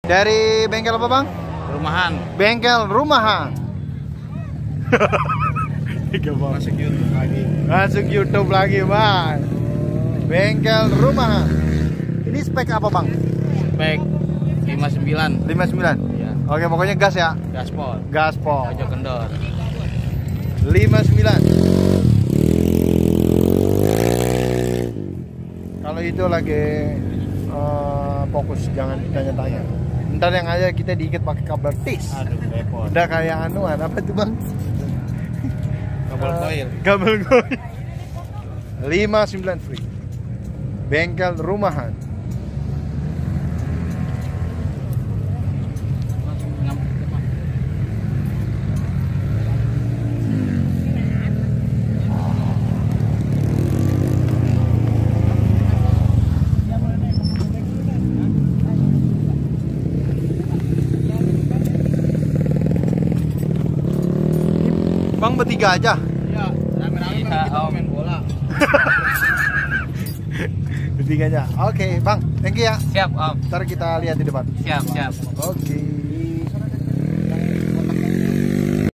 Dari bengkel apa bang? Rumahan. Bengkel rumahan. Masuk YouTube lagi. Masuk YouTube lagi bang. Bengkel rumahan. Ini spek apa bang? Spek 59. 59. Iya. Oke, pokoknya gas ya. Gaspol. Gaspol. Pojok kendor. 59. Kalau itu lagi fokus, jangan ditanya-tanya. Ntar yang ada kita diikat pakai kabel tis. Aduh, repot. Udah kayak anuan apa tuh bang? Kabel koil. Kabel koil. 59 free. Bengkel rumahan. Bang bertiga aja. Iya, rame-rame kita main bola. Bertiga aja. Oke, bang. Thank you ya. Siap, Om. Ntar kita lihat di depan. Siap. Oke.